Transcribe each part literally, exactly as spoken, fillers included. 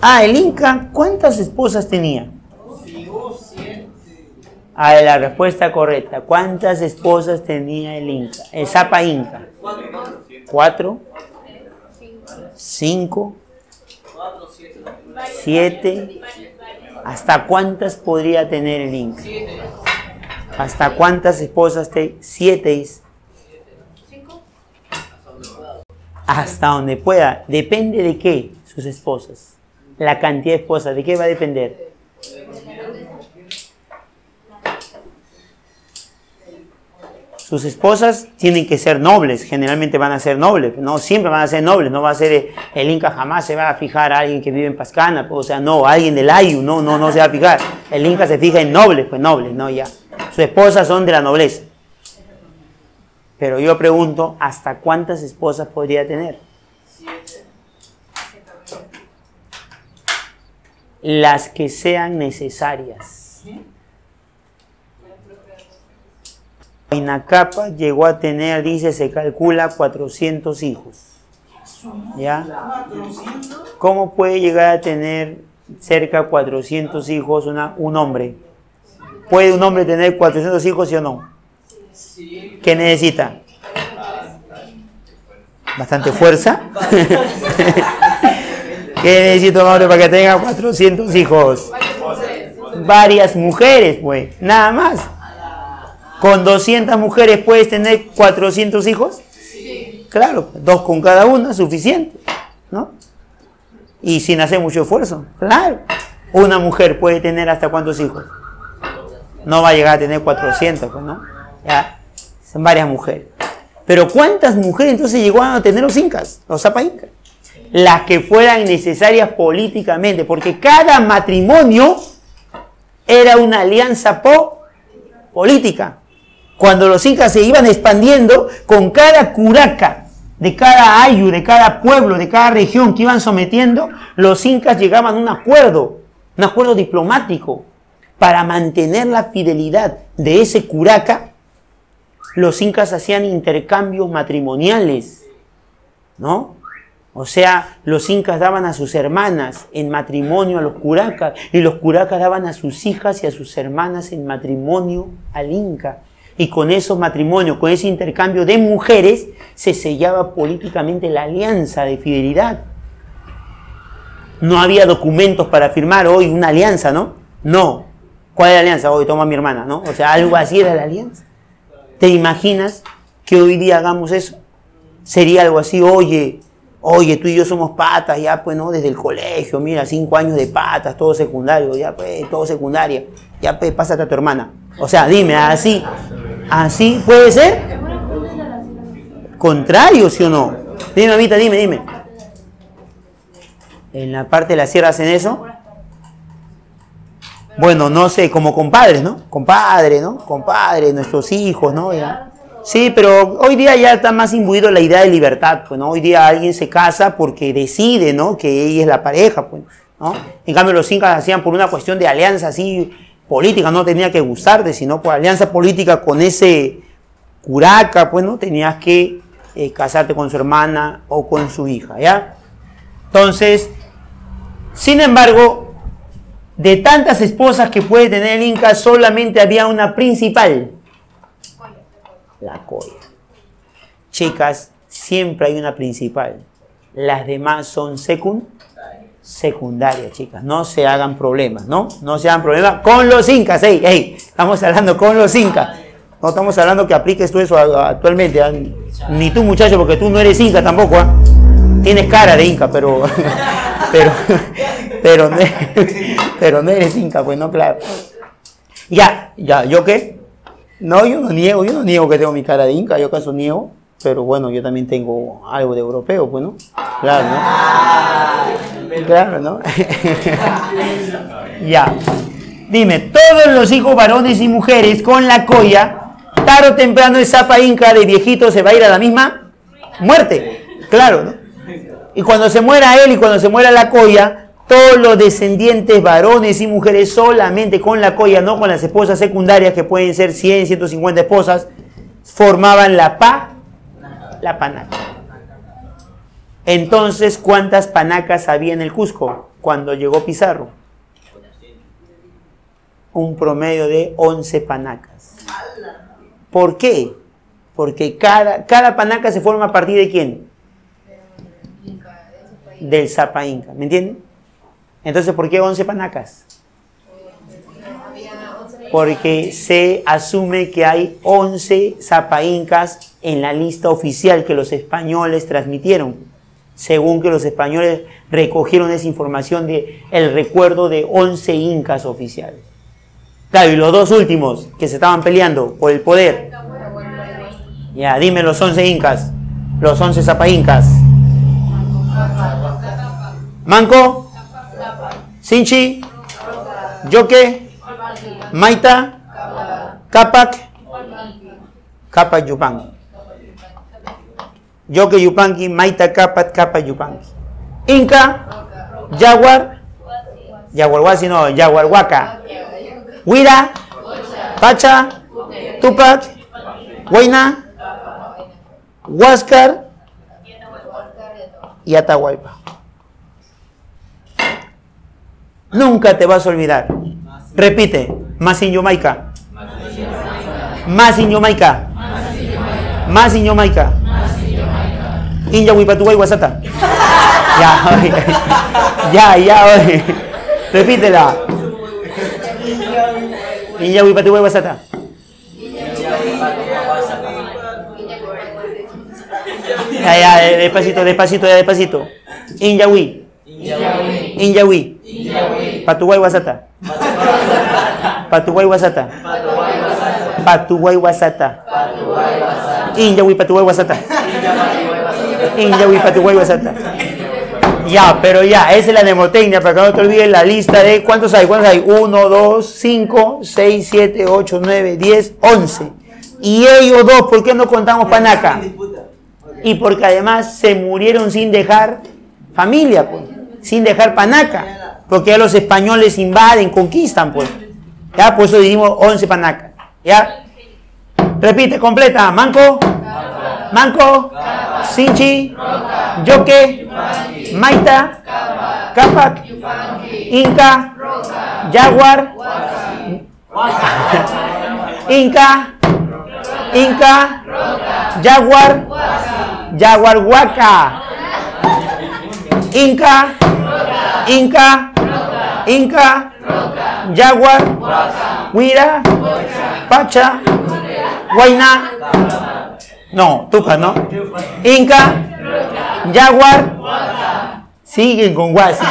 Ah, el Inca, ¿cuántas esposas tenía? Ah, la respuesta correcta. ¿Cuántas esposas tenía el Inca? El Zapa Inca. ¿Cuatro? ¿Cinco? ¿Siete? ¿Hasta cuántas podría tener el Inca? ¿Hasta cuántas esposas te? Siete. Hasta donde pueda. ¿Depende de qué? Sus esposas. La cantidad de esposas. ¿De qué va a depender? Sus esposas tienen que ser nobles, generalmente van a ser nobles, no siempre van a ser nobles, no va a ser el Inca, jamás se va a fijar a alguien que vive en Pascana, o sea, no, alguien del Ayu, no, no, no se va a fijar, el Inca se fija en nobles, pues nobles, no, ya, sus esposas son de la nobleza. Pero yo pregunto, ¿hasta cuántas esposas podría tener? Las que sean necesarias. Huayna Cápac llegó a tener, dice, se calcula cuatrocientos hijos. ¿Ya? ¿Cómo puede llegar a tener cerca de cuatrocientos hijos una, un hombre? ¿Puede un hombre tener cuatrocientos hijos, sí o no? ¿Qué necesita? ¿Bastante fuerza? ¿Qué necesita un hombre para que tenga cuatrocientos hijos? Varias mujeres, pues, nada más. ¿Con doscientas mujeres puedes tener cuatrocientos hijos? Sí. Claro, dos con cada una, suficiente, ¿no? Y sin hacer mucho esfuerzo, claro. Una mujer puede tener ¿hasta cuántos hijos? No va a llegar a tener cuatrocientos, pues, ¿no? Ya, son varias mujeres. Pero ¿cuántas mujeres entonces llegaron a tener los incas, los Zapa Incas? Las que fueran necesarias políticamente, porque cada matrimonio era una alianza po política. Cuando los incas se iban expandiendo, con cada curaca de cada ayu, de cada pueblo, de cada región que iban sometiendo, los incas llegaban a un acuerdo, un acuerdo diplomático, para mantener la fidelidad de ese curaca. Los incas hacían intercambios matrimoniales, ¿no? O sea, los incas daban a sus hermanas en matrimonio a los curacas, y los curacas daban a sus hijas y a sus hermanas en matrimonio al inca. Y con esos matrimonios, con ese intercambio de mujeres, se sellaba políticamente la alianza de fidelidad. No había documentos para firmar hoy una alianza, ¿no? No. ¿Cuál es la alianza? Hoy toma a mi hermana, ¿no? O sea, algo así era la alianza. ¿Te imaginas que hoy día hagamos eso? Sería algo así, oye, oye, tú y yo somos patas, ya pues, ¿no? Desde el colegio, mira, cinco años de patas, todo secundario, ya pues, todo secundaria, ya pues, pásate a tu hermana. O sea, dime, así, así puede ser. Contrario, ¿sí o no? Dime, mamita, dime, dime. ¿En la parte de la sierra hacen eso? Bueno, no sé, como compadres, ¿no? Compadre, ¿no? Compadre, nuestros hijos, ¿no? Ya. Sí, pero hoy día ya está más imbuido la idea de libertad, pues, ¿no? Hoy día alguien se casa porque decide, ¿no? Que ella es la pareja, pues, ¿no? En cambio, los incas hacían por una cuestión de alianza así política, no tenía que gustarte, sino por alianza política con ese curaca, pues, ¿no? Tenías que eh, casarte con su hermana o con su hija, ¿ya? Entonces, sin embargo, de tantas esposas que puede tener el inca, solamente había una principal. La coya. Chicas, siempre hay una principal. Las demás son secund secundarias, chicas. No se hagan problemas, ¿no? No se hagan problemas con los incas. Ey, ey, estamos hablando con los incas. No estamos hablando que apliques tú eso actualmente. ¿eh? Ni tú, muchacho, porque tú no eres inca tampoco. ¿eh? Tienes cara de inca, pero... pero, pero, no, pero no eres inca, pues no, claro. Ya, ya, ¿yo qué? No, yo no niego, yo no niego que tengo mi cara de inca, yo acaso niego, pero bueno, yo también tengo algo de europeo, pues, ¿no? Claro, ¿no? Claro, ¿no? Ya. Dime, todos los hijos varones y mujeres con la coya, tarde o temprano el Zapa Inca de viejito se va a ir a la misma muerte, claro, ¿no? Y cuando se muera él y cuando se muera la coya, todos los descendientes varones y mujeres solamente con la coya, no con las esposas secundarias que pueden ser cien, ciento cincuenta esposas, formaban la pa, la panaca. Entonces, ¿cuántas panacas había en el Cusco cuando llegó Pizarro? Un promedio de once panacas. ¿Por qué? Porque cada, cada panaca se forma a partir de ¿quién? Del Zapa Inca, ¿me entienden? Entonces, ¿por qué once panacas? Porque se asume que hay once Zapa Incas en la lista oficial que los españoles transmitieron, según que los españoles recogieron esa información de el recuerdo de once incas oficiales. Claro, y los dos últimos que se estaban peleando por el poder. Ya, dime los once incas, los once Zapa Incas. Manco, Sinchi, Yoque, Maita, Capac, Capac Yupanqui. Yoque Yupanqui, Maita, Capac, Capac Yupanqui. Inca, Yaguar, Yaguarhuasi no, Yaguarhuaca. Huira, Pacha, Tupac, Huayna, Huáscar y Atahualpa. Nunca te vas a olvidar. Repite. Masinyomaika. Masinyomaika. Masinyomaika. Inja Huipatuay Guasata. Ya, oye. Ya, ya, oye. Repítela. Inja Huipatuay Guasata. Ya, ya, despacito, despacito, ya, despacito. Injahui. Injahui. Patuguay Guasata. Patuguay Guasata. Patuguay Guasata. Injahui Patuguay Guasata. Injahui Patuguay Guasata. Ya, pero ya, esa es la mnemotecnia para que no te olvides la lista de ¿cuántos hay? ¿Cuántos hay? uno, dos, cinco, seis, siete, ocho, nueve, diez, once. Y ellos dos, ¿por qué no contamos panaca? Y porque además se murieron sin dejar familia, pues, sin dejar panaca, porque ya los españoles invaden, conquistan, pues. Ya, por eso dijimos once panacas. Ya. Repite, completa. Manco, Manco, Sinchi, Yoque, Maita, Capac, Inca, Yaguar, Inca, Inca, Yaguar, Yaguarhuaca, Inca, Inca, Inca, Yaguar, Huira, Pacha, Huayna, no, Tupac, ¿no? Inca, Yaguar, siguen con Guasi.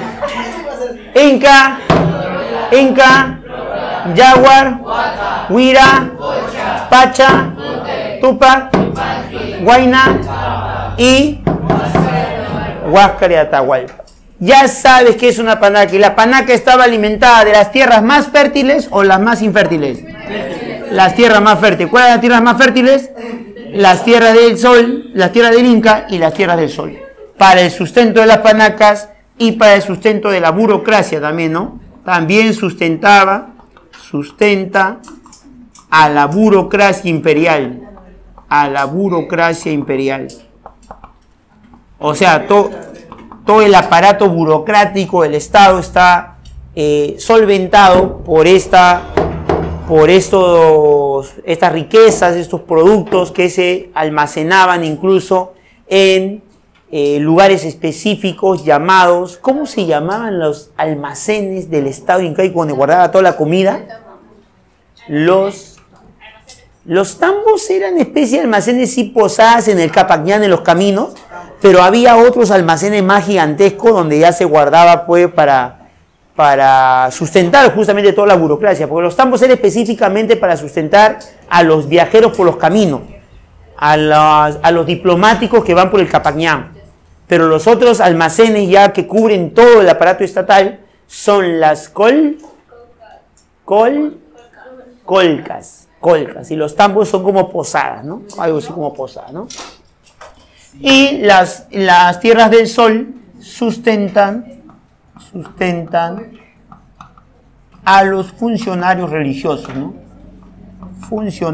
Inca, Inca, Yaguar, Huira, Pacha, Tupac, Huayna y Huáscar y Atahualpa. Ya sabes que es una panaca. Y la panaca estaba alimentada de las tierras más fértiles o las más infértiles. Las tierras más fértiles. ¿Cuáles son las tierras más fértiles? Las tierras del sol, las tierras del Inca y las tierras del sol. Para el sustento de las panacas y para el sustento de la burocracia también, ¿no? También sustentaba, sustenta a la burocracia imperial. A la burocracia imperial. O sea, todo, todo el aparato burocrático del Estado está eh, solventado por, esta, por estos, estas riquezas, estos productos que se almacenaban incluso en eh, lugares específicos llamados, ¿cómo se llamaban los almacenes del Estado incaico donde guardaba toda la comida? Los... Los tambos eran especie de almacenes y posadas en el Capacñán, en los caminos, pero había otros almacenes más gigantescos donde ya se guardaba pues para, para sustentar justamente toda la burocracia, porque los tambos eran específicamente para sustentar a los viajeros por los caminos, a, las, a los diplomáticos que van por el Capacñán, pero los otros almacenes ya que cubren todo el aparato estatal son las col, col, colcas. Colcas, y los tambos son como posadas, ¿no? Algo así como posadas, ¿no? Y las, las tierras del sol sustentan, sustentan a los funcionarios religiosos, ¿no?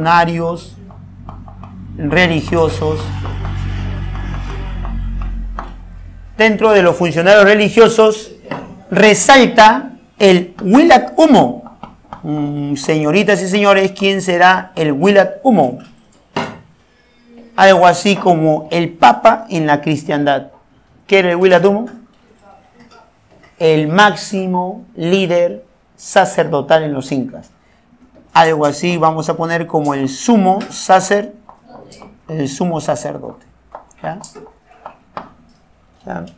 Funcionarios religiosos dentro de los funcionarios religiosos, resalta el Wilat Humo. Mm, señoritas y señores, ¿quién será el Wilat Humo? Algo así como el Papa en la cristiandad. ¿Qué era el Wilat Humo? El máximo líder sacerdotal en los incas. Algo así vamos a poner como el sumo sacer, el sumo sacerdote. ¿Ya? ¿Ya?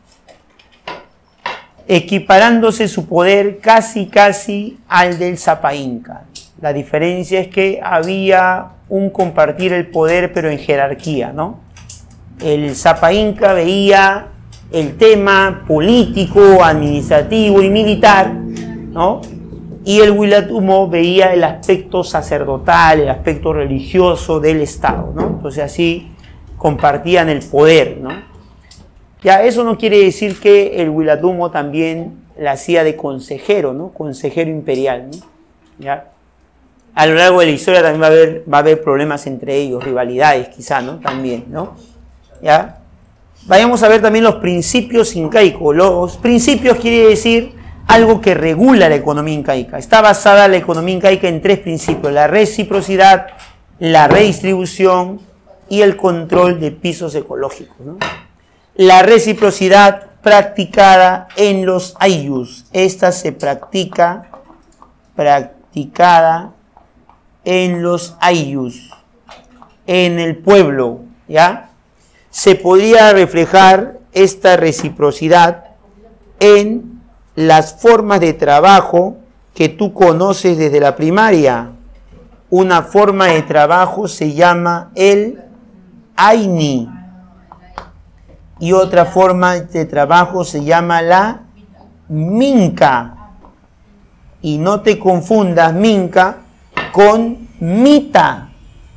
Equiparándose su poder casi casi al del Sapa Inca. La diferencia es que había un compartir el poder pero en jerarquía, ¿no? El Sapa Inca veía el tema político, administrativo y militar, ¿no? Y el Wilat Humo veía el aspecto sacerdotal, el aspecto religioso del Estado, ¿no? Entonces así compartían el poder, ¿no? Ya, eso no quiere decir que el Wilat Humo también la hacía de consejero, ¿no? Consejero imperial, ¿no? ¿Ya? A lo largo de la historia también va a haber, va a haber problemas entre ellos, rivalidades quizá, ¿no? También, ¿no? ¿Ya? Vayamos a ver también los principios incaicos. Los principios quiere decir algo que regula la economía incaica. Está basada la economía incaica en tres principios: la reciprocidad, la redistribución y el control de pisos ecológicos, ¿no? La reciprocidad practicada en los ayllus. Esta se practica, practicada en los ayllus, en el pueblo, ¿ya? Se podría reflejar esta reciprocidad en las formas de trabajo que tú conoces desde la primaria. Una forma de trabajo se llama el Aini y otra forma de trabajo se llama la Minca. Y no te confundas Minca con Mita.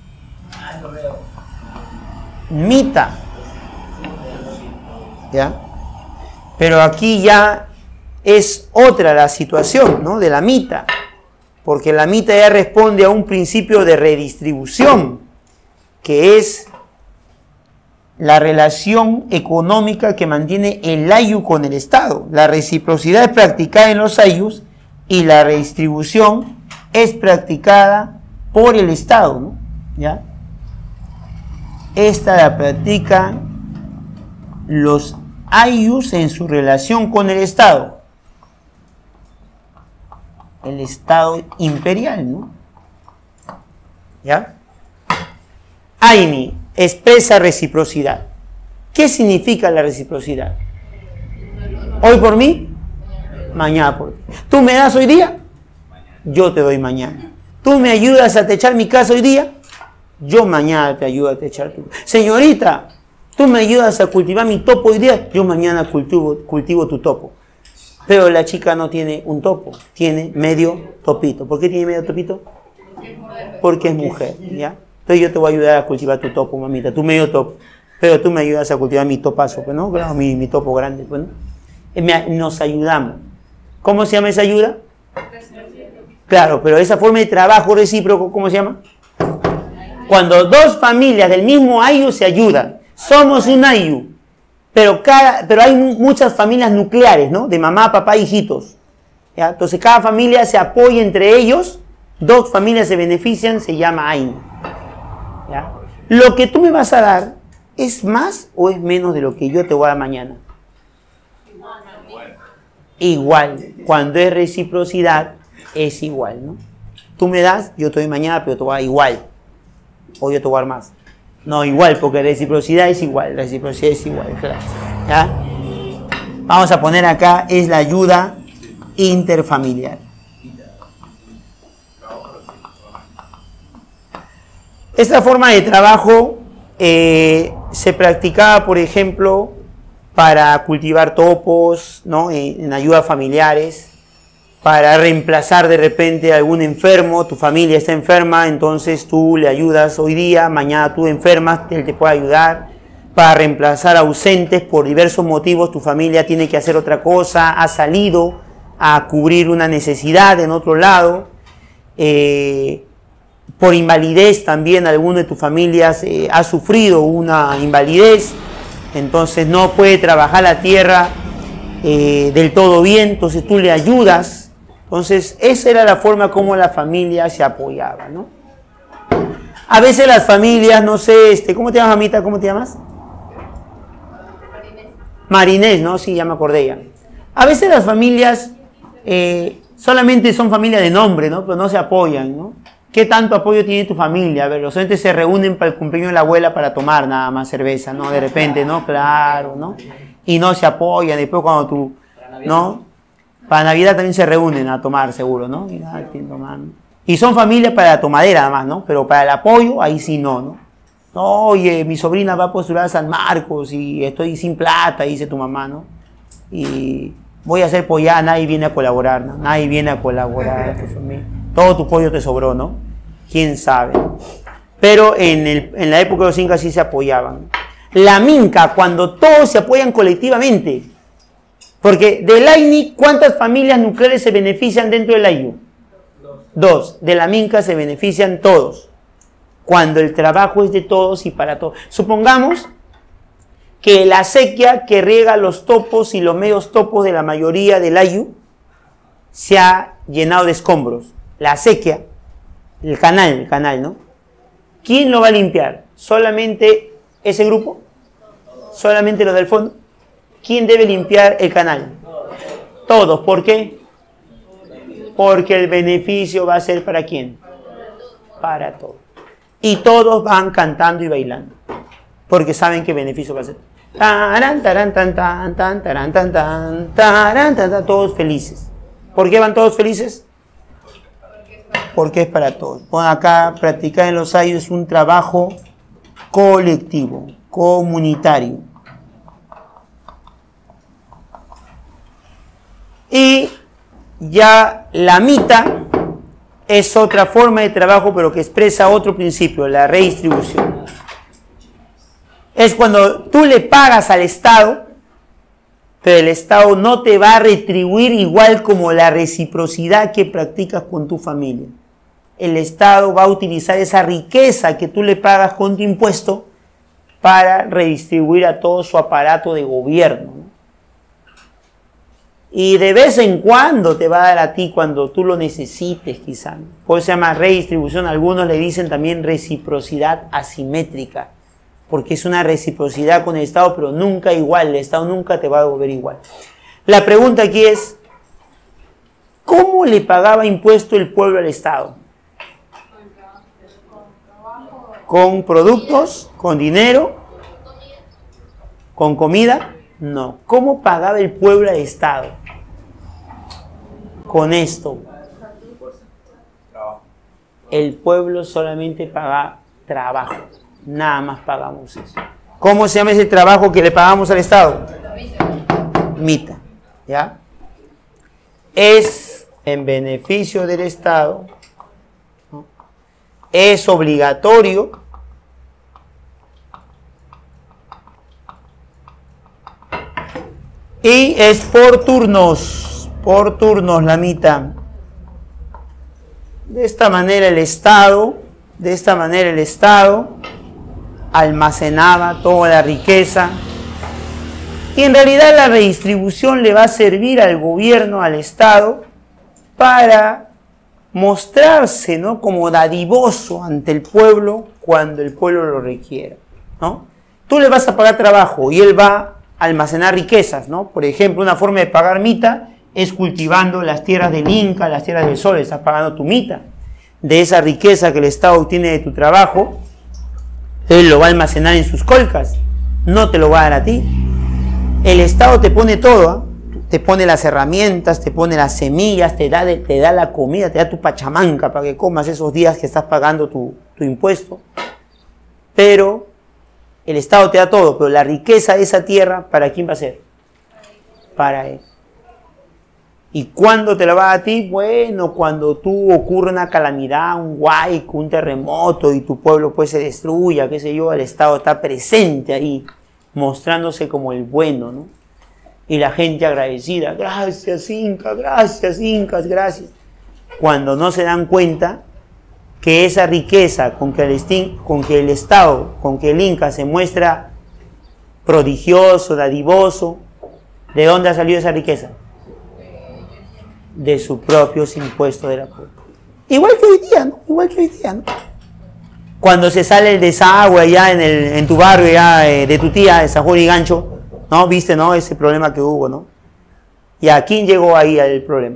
Mita. ¿Ya? Pero aquí ya es otra la situación, ¿no? De la mita, porque la mita ya responde a un principio de redistribución, que es la relación económica que mantiene el ayllu con el Estado. La reciprocidad es practicada en los ayllus y la redistribución es practicada por el Estado, ¿no? ¿Ya? Esta la practican los ayllus en su relación con el Estado. El Estado imperial, ¿no? ¿Ya? Aini expresa reciprocidad. ¿Qué significa la reciprocidad? Hoy por mí, mañana por ti. ¿Tú me das hoy día? Yo te doy mañana. ¿Tú me ayudas a techar mi casa hoy día? Yo mañana te ayudo a techar tu. Señorita, ¿tú me ayudas a cultivar mi topo hoy día? Yo mañana cultivo, cultivo tu topo. Pero la chica no tiene un topo, tiene medio topito. ¿Por qué tiene medio topito? Porque es mujer, ¿ya? Entonces yo te voy a ayudar a cultivar tu topo, mamita, tu medio topo. Pero tú me ayudas a cultivar mi topazo, pues, ¿no? Claro, mi, mi topo grande, pues, ¿no? Nos ayudamos. ¿Cómo se llama esa ayuda? Claro, pero esa forma de trabajo recíproco, ¿cómo se llama? Cuando dos familias del mismo ayllu se ayudan. Somos un ayllu, pero, cada, pero hay muchas familias nucleares, ¿no? De mamá, papá, hijitos. ¿Ya? Entonces cada familia se apoya entre ellos, dos familias se benefician, se llama ayllu. ¿Ya? Lo que tú me vas a dar, ¿es más o es menos de lo que yo te voy a dar mañana? Igual. Cuando es reciprocidad, es igual, ¿no? Tú me das, yo te doy mañana, pero te voy a dar igual. O yo te voy a dar más. No, igual, porque reciprocidad es igual. Reciprocidad es igual, claro. ¿Ya? Vamos a poner acá, es la ayuda interfamiliar. Esta forma de trabajo eh, se practicaba, por ejemplo, para cultivar topos, ¿no? En, en ayudas familiares, para reemplazar de repente a algún enfermo. Tu familia está enferma, entonces tú le ayudas hoy día, mañana tú enfermas, él te puede ayudar. Para reemplazar ausentes por diversos motivos, tu familia tiene que hacer otra cosa, ha salido a cubrir una necesidad en otro lado. Eh, por invalidez también alguno de tus familias eh, ha sufrido una invalidez. entonces no puede trabajar la tierra eh, del todo bien, entonces tú le ayudas. Entonces esa era la forma como la familia se apoyaba, ¿no? A veces las familias, no sé, este, ¿cómo te llamas, mamita? ¿Cómo te llamas? Marinés. Marinés, ¿no? Sí, ya me acordé ya. A veces las familias eh, solamente son familias de nombre, ¿no? Pero no se apoyan, ¿no? ¿Qué tanto apoyo tiene tu familia? A ver, los solamente se reúnen para el cumpleaños de la abuela para tomar nada más cerveza, ¿no? De repente, ¿no? Claro, ¿no? Y no se apoyan. Después cuando tú, ¿no? Para Navidad también se reúnen a tomar, seguro, ¿no? Mira, y son familias para la tomadera, nada más, ¿no? Pero para el apoyo, ahí sí no, ¿no? No, oye, mi sobrina va a postular a San Marcos y estoy sin plata, dice tu mamá, ¿no? Y voy a hacer pollada, nadie viene a colaborar, ¿no? Nadie viene a colaborar. Todo tu pollo te sobró, ¿no? ¿Quién sabe? Pero en, el, en la época de los incas sí se apoyaban. La minca, cuando todos se apoyan colectivamente. Porque del A I N I, ¿cuántas familias nucleares se benefician dentro del Ayllu? Dos. Dos. De la minca se benefician todos. Cuando el trabajo es de todos y para todos. Supongamos que la acequia que riega los topos y los medios topos de la mayoría del Ayllu se ha llenado de escombros. La acequia, el canal, el canal, ¿no? ¿Quién lo va a limpiar? ¿Solamente ese grupo? ¿Solamente los del fondo? ¿Quién debe limpiar el canal? Todos. ¿Por qué? Porque el beneficio va a ser ¿para quién? Para todos. Y todos van cantando y bailando. Porque saben qué beneficio va a ser. Taran, taran, tan, tan, tan, taran, tan, tan, taran, tan, tan, todos felices. ¿Por qué van todos felices? Porque es para todos. Bueno, acá practicar en los Ayllu es un trabajo colectivo, comunitario. Y ya la mita es otra forma de trabajo, pero que expresa otro principio, la redistribución. Es cuando tú le pagas al Estado, pero el Estado no te va a retribuir igual como la reciprocidad que practicas con tu familia. El Estado va a utilizar esa riqueza que tú le pagas con tu impuesto para redistribuir a todo su aparato de gobierno, ¿no? Y de vez en cuando te va a dar a ti cuando tú lo necesites, quizá. Por eso se llama redistribución. Algunos le dicen también reciprocidad asimétrica, porque es una reciprocidad con el Estado, pero nunca igual. El Estado nunca te va a devolver igual. La pregunta aquí es, ¿cómo le pagaba impuesto el pueblo al Estado? ¿Con productos? ¿Con dinero? ¿Con comida? No. ¿Cómo pagaba el pueblo al Estado? Con esto. El pueblo solamente paga trabajo. Nada más pagamos eso. ¿Cómo se llama ese trabajo que le pagamos al Estado? Mita. ¿Ya? Es en beneficio del Estado. ¿No? Es obligatorio. Y es por turnos. Por turnos la mita. De esta manera el Estado, de esta manera el Estado almacenaba toda la riqueza. Y en realidad la redistribución le va a servir al gobierno, al Estado, para mostrarse, ¿no?, como dadivoso ante el pueblo cuando el pueblo lo requiera, ¿no? Tú le vas a pagar trabajo y él va a almacenar riquezas, ¿no? Por ejemplo, una forma de pagar mita es cultivando las tierras del Inca, las tierras del Sol. Estás pagando tu mita. De esa riqueza que el Estado obtiene de tu trabajo, él lo va a almacenar en sus colcas. No te lo va a dar a ti. El Estado te pone todo, ¿eh? Te pone las herramientas, te pone las semillas, te da, te da la comida, te da tu pachamanca para que comas esos días que estás pagando tu, tu impuesto. Pero el Estado te da todo, pero la riqueza de esa tierra, ¿para quién va a ser? Para él. ¿Y cuándo te la va a ti? Bueno, cuando tú ocurre una calamidad, un huaico, un terremoto y tu pueblo pues se destruya, qué sé yo, el Estado está presente ahí, mostrándose como el bueno, ¿no? Y la gente agradecida, gracias Inca, gracias Incas, gracias. Cuando no se dan cuenta que esa riqueza con que el, con que el Estado, con que el Inca se muestra prodigioso, dadivoso. ¿De dónde ha salido esa riqueza? De sus propios impuestos de la culpa. Igual que hoy día, ¿no? Igual que hoy día, ¿no? Cuando se sale el desagüe allá en, el, en tu barrio, ya, eh, de tu tía, de San Juan y Gancho, ¿no? Viste, ¿no? Ese problema que hubo, ¿no? ¿Y a quién llegó ahí el problema?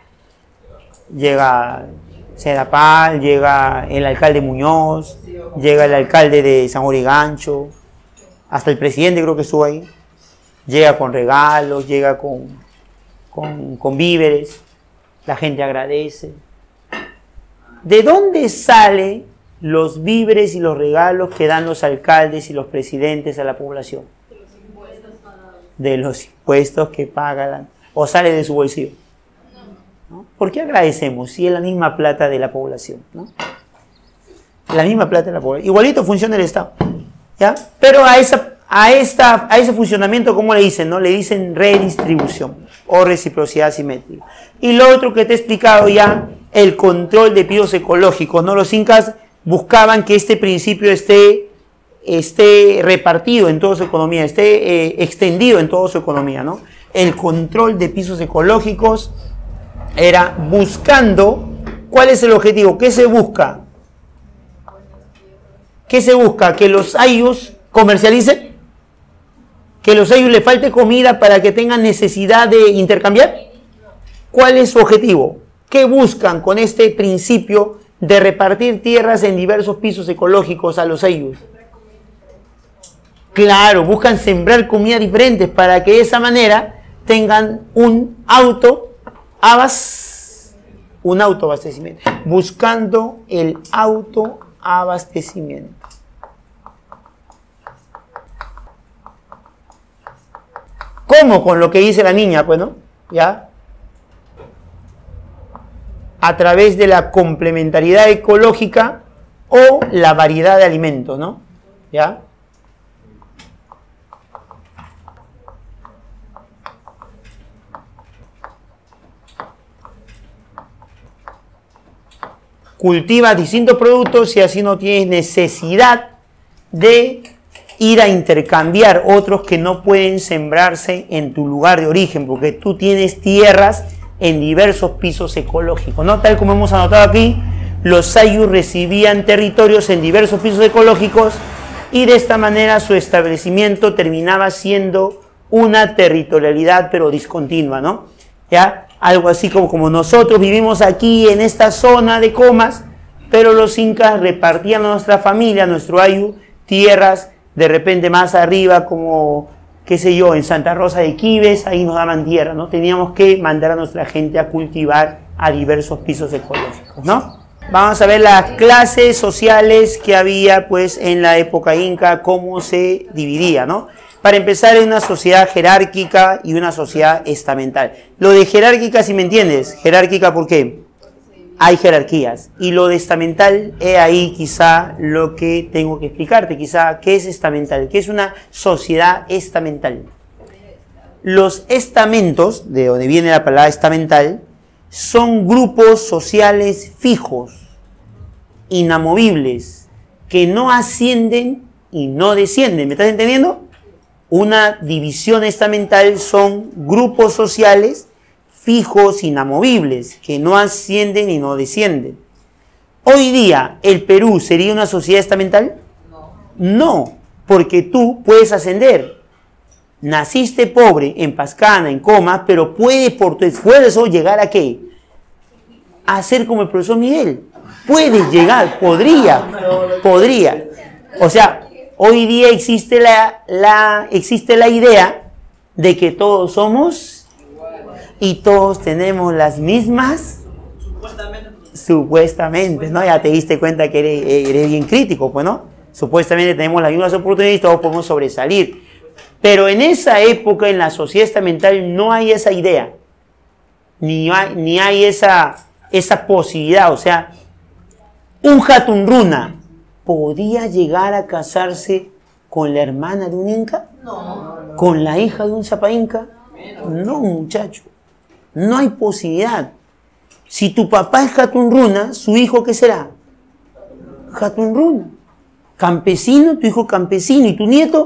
Llega Sedapal, llega el alcalde Muñoz, llega el alcalde de San Juan y Gancho, hasta el presidente creo que estuvo ahí. Llega con regalos, llega con, con, con víveres, la gente agradece. ¿De dónde salen los víveres y los regalos que dan los alcaldes y los presidentes a la población? De los impuestos que pagan, o sale de su bolsillo. ¿No? ¿Por qué agradecemos si es la misma plata de la población? ¿No? La misma plata de la población. Igualito funciona el Estado, ¿ya? Pero a esa A, esta, a ese funcionamiento, ¿cómo le dicen? ¿No? Le dicen redistribución o reciprocidad simétrica. Y lo otro que te he explicado ya, el control de pisos ecológicos, ¿no? Los incas buscaban que este principio esté, esté repartido en toda su economía, esté eh, extendido en toda su economía, ¿no? El control de pisos ecológicos era buscando, ¿cuál es el objetivo? ¿Qué se busca? ¿Qué se busca? Que los ayllus comercialicen. Que los ayllus les falte comida para que tengan necesidad de intercambiar. ¿Cuál es su objetivo? ¿Qué buscan con este principio de repartir tierras en diversos pisos ecológicos a los ayllus? Claro, buscan sembrar comida diferentes para que de esa manera tengan un auto abas, un autoabastecimiento. Buscando el autoabastecimiento. ¿Cómo? Con lo que dice la niña, pues, ¿no? ¿Ya? A través de la complementariedad ecológica o la variedad de alimentos, ¿no? ¿Ya? Cultivas distintos productos y así no tienes necesidad de ir a intercambiar otros que no pueden sembrarse en tu lugar de origen, porque tú tienes tierras en diversos pisos ecológicos, ¿no? Tal como hemos anotado aquí, los ayllus recibían territorios en diversos pisos ecológicos y de esta manera su establecimiento terminaba siendo una territorialidad pero discontinua, ¿no? ¿Ya? Algo así como, como nosotros vivimos aquí en esta zona de Comas, pero los incas repartían a nuestra familia, a nuestro ayllu, tierras de repente más arriba, como, qué sé yo, en Santa Rosa de Quibes, ahí nos daban tierra, ¿no? Teníamos que mandar a nuestra gente a cultivar a diversos pisos ecológicos, ¿no? Vamos a ver las clases sociales que había, pues, en la época inca, cómo se dividía, ¿no? Para empezar, hay una sociedad jerárquica y una sociedad estamental. Lo de jerárquica, si me entiendes, jerárquica, ¿por qué? Hay jerarquías. Y lo de estamental, es ahí quizá lo que tengo que explicarte, quizá, ¿qué es estamental? ¿Qué es una sociedad estamental? Los estamentos, de donde viene la palabra estamental, son grupos sociales fijos, inamovibles, que no ascienden y no descienden. ¿Me estás entendiendo? Una división estamental son grupos sociales fijos, inamovibles, que no ascienden y no descienden. Hoy día, ¿el Perú sería una sociedad estamental? No. No, porque tú puedes ascender. Naciste pobre en Pascana, en Comas, pero puedes por tu esfuerzo llegar a ¿qué? A ser como el profesor Miguel. Puedes llegar, podría, podría. O sea, hoy día existe la, la, existe la idea de que todos somos y todos tenemos las mismas, supuestamente, supuestamente, ¿no? Ya te diste cuenta que eres, eres bien crítico, pues, ¿no? Supuestamente tenemos las mismas oportunidades y todos podemos sobresalir. Pero en esa época, en la sociedad estamental, no hay esa idea, ni hay, ni hay esa, esa posibilidad. O sea, un Hatunruna podía llegar a casarse con la hermana de un inca, no. ¿Con la hija de un zapa inca? No, muchacho. No hay posibilidad. Si tu papá es Hatunruna, ¿su hijo qué será? Hatunruna. Campesino, tu hijo campesino. ¿Y tu nieto?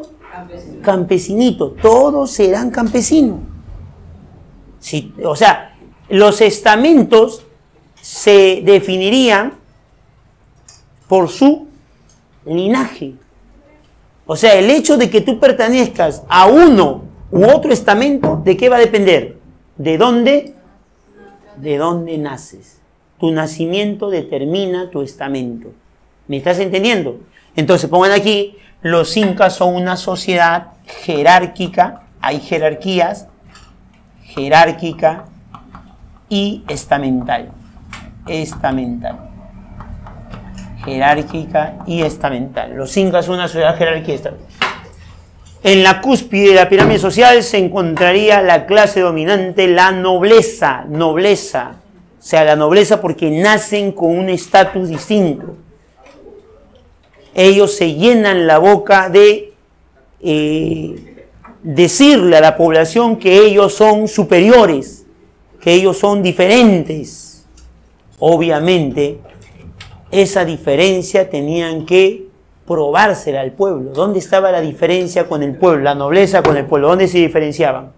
Campesinito, todos serán campesinos. Si, o sea, los estamentos se definirían por su linaje. O sea, el hecho de que tú pertenezcas a uno u otro estamento, ¿de qué va a depender? ¿De dónde? De dónde naces. Tu nacimiento determina tu estamento. ¿Me estás entendiendo? Entonces pongan aquí, los incas son una sociedad jerárquica, hay jerarquías, jerárquica y estamental. Estamental. Jerárquica y estamental. Los incas son una sociedad jerárquica y estamental. En la cúspide de la pirámide social se encontraría la clase dominante, la nobleza. Nobleza. O sea, la nobleza porque nacen con un estatus distinto. Ellos se llenan la boca de eh, decirle a la población que ellos son superiores, que ellos son diferentes. Obviamente, esa diferencia tenían que probársela al pueblo. ¿Dónde estaba la diferencia con el pueblo? La nobleza con el pueblo. ¿Dónde se diferenciaban?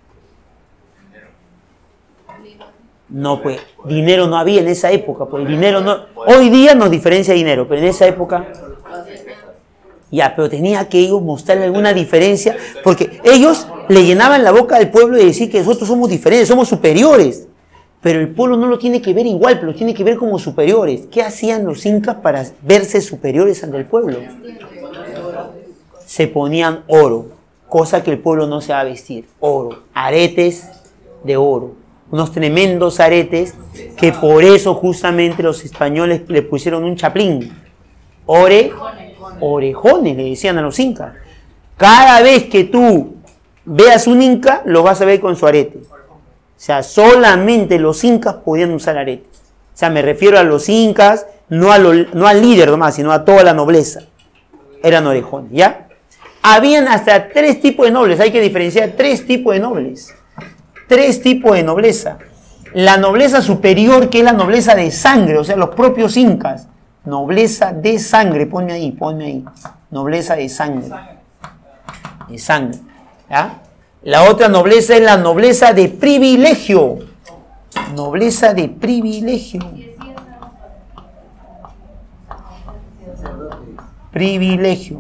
No, pues, dinero no había en esa época. Pues, dinero no. Hoy día nos diferencia dinero, pero en esa época. Ya, pero tenía que ellos mostrarle alguna diferencia, porque ellos le llenaban la boca al pueblo de decir que nosotros somos diferentes, somos superiores. Pero el pueblo no lo tiene que ver igual, pero lo tiene que ver como superiores. ¿Qué hacían los incas para verse superiores ante el pueblo? Se ponían oro, cosa que el pueblo no se va a vestir. Oro, aretes de oro. Unos tremendos aretes que por eso justamente los españoles le pusieron un chaplín. Ore, orejones, le decían a los incas. Cada vez que tú veas un inca, lo vas a ver con su arete. O sea, solamente los incas podían usar aretes. O sea, me refiero a los incas, no, a lo, no al líder nomás, sino a toda la nobleza. Eran orejones, ¿ya? Habían hasta tres tipos de nobles. Hay que diferenciar tres tipos de nobles. Tres tipos de nobleza. La nobleza superior, que es la nobleza de sangre, o sea, los propios incas. Nobleza de sangre, ponme ahí, ponme ahí. Nobleza de sangre. De sangre, ¿ya? La otra nobleza es la nobleza de privilegio. Nobleza de privilegio. Privilegio.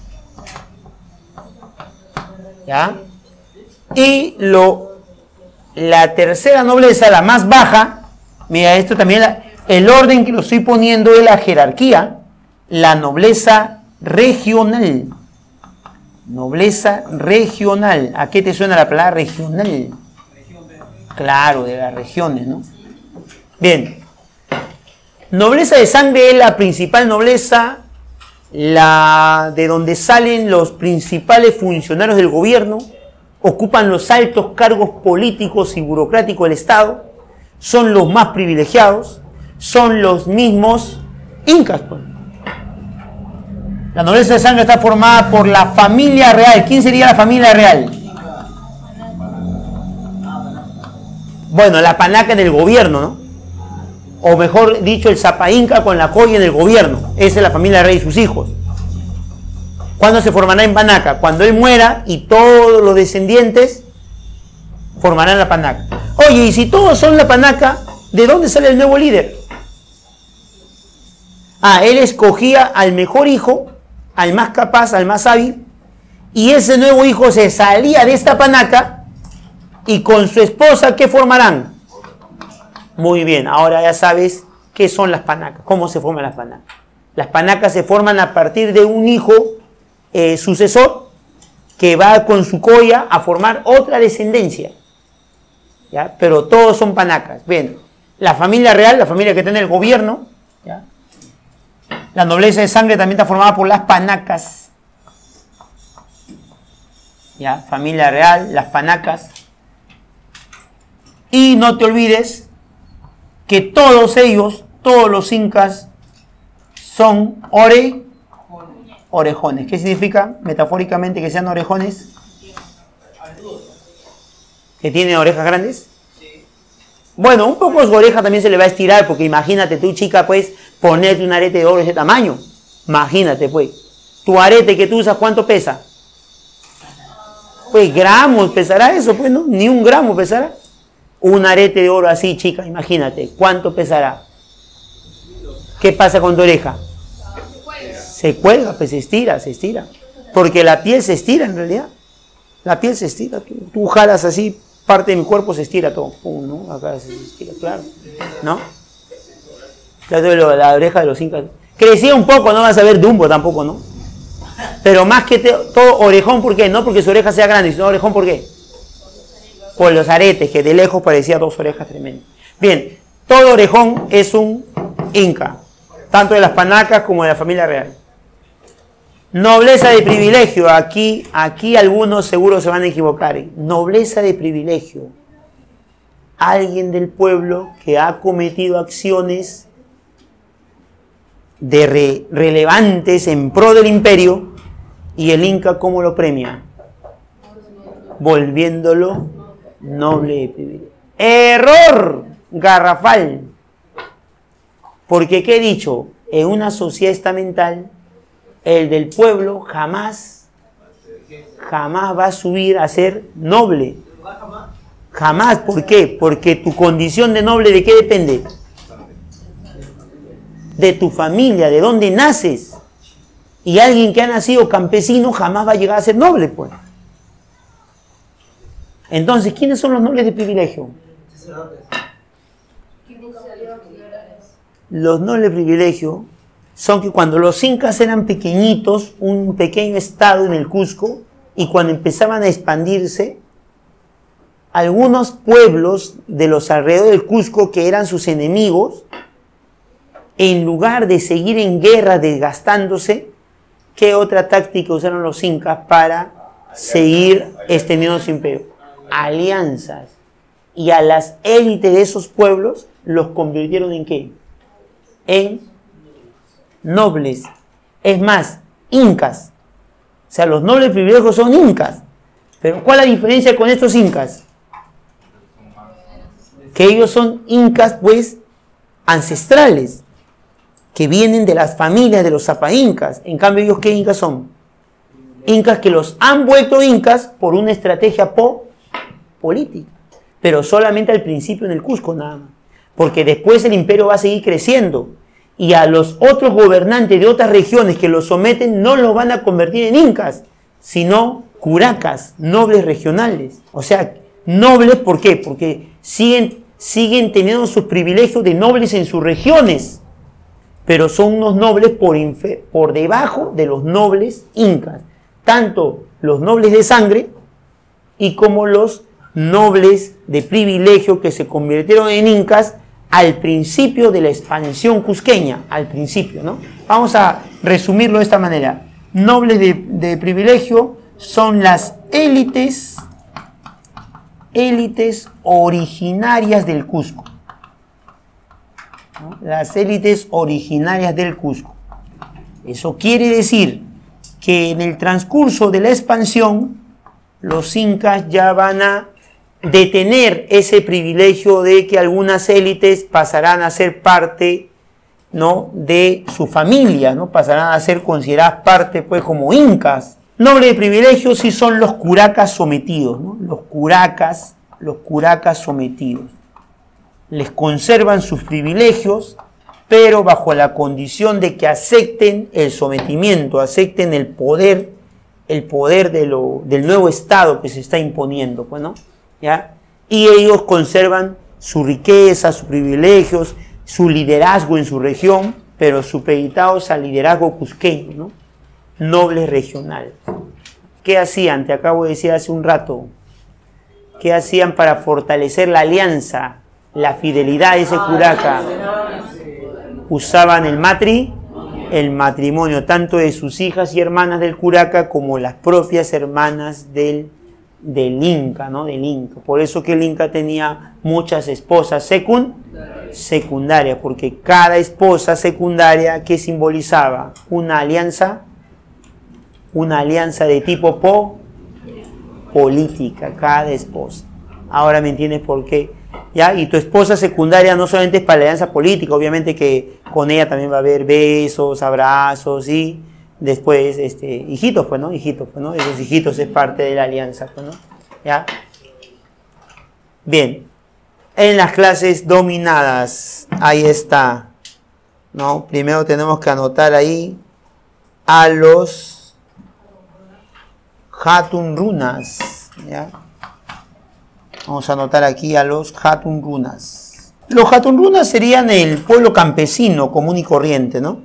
¿Ya? Y lo, la tercera nobleza, la más baja, mira, esto también, la, el orden que lo estoy poniendo es la jerarquía, la nobleza regional. Nobleza regional. ¿A qué te suena la palabra regional? Claro, de las regiones, ¿no? Bien. Nobleza de sangre es la principal nobleza, la de donde salen los principales funcionarios del gobierno, ocupan los altos cargos políticos y burocráticos del Estado, son los más privilegiados, son los mismos incas, pues. La nobleza de sangre está formada por la familia real. ¿Quién sería la familia real? Bueno, la panaca del gobierno, ¿no? O mejor dicho, el Zapa Inca con la colla del gobierno. Esa es la familia real y sus hijos. ¿Cuándo se formará en panaca? Cuando él muera y todos los descendientes formarán la panaca. Oye, y si todos son la panaca, ¿de dónde sale el nuevo líder? Ah, él escogía al mejor hijo, al más capaz, al más hábil, y ese nuevo hijo se salía de esta panaca y con su esposa, ¿qué formarán? Muy bien, ahora ya sabes qué son las panacas, cómo se forman las panacas. Las panacas se forman a partir de un hijo eh, sucesor que va con su colla a formar otra descendencia, ¿ya? Pero todos son panacas. Bien, la familia real, la familia que tiene el gobierno, ¿ya? La nobleza de sangre también está formada por las panacas. ¿Ya? Familia real, las panacas. Y no te olvides que todos ellos, todos los incas, son ore, orejones. ¿Qué significa metafóricamente que sean orejones? ¿Que tienen orejas grandes? Bueno, un poco su oreja también se le va a estirar, porque imagínate tú, chica, pues, ponerte un arete de oro de ese tamaño. Imagínate, pues. Tu arete que tú usas, ¿cuánto pesa? Pues gramos pesará eso, pues no, ni un gramo pesará. Un arete de oro así, chica, imagínate, ¿cuánto pesará? ¿Qué pasa con tu oreja? Se cuelga, pues se estira, se estira. Porque la piel se estira en realidad. La piel se estira. Tú, tú jalas así, parte de mi cuerpo se estira todo. Pum, ¿no? Acá se estira, claro. ¿No? La oreja de los incas. Crecía un poco, no vas a ver Dumbo tampoco, ¿no? Pero más que te, todo orejón, ¿por qué? No porque su oreja sea grande, sino orejón, ¿por qué? Por los aretes, que de lejos parecía dos orejas tremendas. Bien, todo orejón es un inca, tanto de las panacas como de la familia real. Nobleza de privilegio, aquí, aquí algunos seguro se van a equivocar. ¿eh? Nobleza de privilegio. Alguien del pueblo que ha cometido acciones de re, relevantes en pro del imperio, y el inca ¿cómo lo premia? Volviéndolo noble de privilegio. Error garrafal. Porque ¿qué he dicho? En una sociedad estamental, el del pueblo jamás, jamás va a subir a ser noble. Jamás. ¿Por qué? Porque tu condición de noble, ¿de qué depende? De tu familia, de dónde naces. Y alguien que ha nacido campesino jamás va a llegar a ser noble, pues. Entonces, ¿quiénes son los nobles de privilegio? Los nobles de privilegio son que cuando los incas eran pequeñitos, un pequeño estado en el Cusco, y cuando empezaban a expandirse, algunos pueblos de los alrededores del Cusco que eran sus enemigos, en lugar de seguir en guerra desgastándose, ¿qué otra táctica usaron los incas para seguir extendiendo su imperio? Alianzas. Y a las élites de esos pueblos los convirtieron en ¿qué? En nobles. Es más, incas. O sea, los nobles privilegios son incas. Pero ¿cuál es la diferencia con estos incas? Que ellos son incas, pues, ancestrales, que vienen de las familias de los zapaincas. En cambio, ¿ellos qué incas son? Incas que los han vuelto incas por una estrategia po política. Pero solamente al principio en el Cusco, nada más. Porque después el imperio va a seguir creciendo. Y a los otros gobernantes de otras regiones que los someten no los van a convertir en incas, sino curacas, nobles regionales. O sea, nobles, ¿por qué? Porque siguen, siguen teniendo sus privilegios de nobles en sus regiones, pero son unos nobles por, por debajo de los nobles incas, tanto los nobles de sangre y como los nobles de privilegio que se convirtieron en incas al principio de la expansión cusqueña, al principio, ¿no? Vamos a resumirlo de esta manera. Nobles de, de privilegio son las élites, élites originarias del Cusco. ¿No? Las élites originarias del Cusco. Eso quiere decir que en el transcurso de la expansión, los incas ya van a detener ese privilegio de que algunas élites pasarán a ser parte, ¿no?, de su familia, ¿no? Pasarán a ser consideradas parte, pues, como incas. Nobles de privilegio sí son los curacas sometidos, ¿no? Los curacas, los curacas sometidos. Les conservan sus privilegios, pero bajo la condición de que acepten el sometimiento, acepten el poder, el poder de lo, del nuevo Estado que se está imponiendo, pues, ¿no? ¿Ya? Y ellos conservan su riqueza, sus privilegios, su liderazgo en su región, pero supeditados al liderazgo cusqueño, ¿no? Nobles regionales. ¿Qué hacían? Te acabo de decir hace un rato. ¿Qué hacían para fortalecer la alianza, la fidelidad de ese curaca? Usaban el matri, el matrimonio, tanto de sus hijas y hermanas del curaca como las propias hermanas del del inca, ¿no? Del inca. Por eso que el inca tenía muchas esposas secund secundarias, porque cada esposa secundaria, ¿qué simbolizaba? Una alianza, una alianza de tipo po política, cada esposa. Ahora me entiendes por qué, ¿ya? Y tu esposa secundaria no solamente es para la alianza política, obviamente que con ella también va a haber besos, abrazos, ¿sí? Después, este, hijitos, pues, ¿no? Hijitos, pues, ¿no? Esos hijitos es parte de la alianza, pues, ¿no? ¿Ya? Bien. En las clases dominadas, ahí está, ¿no? Primero tenemos que anotar ahí a los Hatun Runas, ¿ya? Vamos a anotar aquí a los Hatun Runas. Los Hatun Runas serían el pueblo campesino común y corriente, ¿no?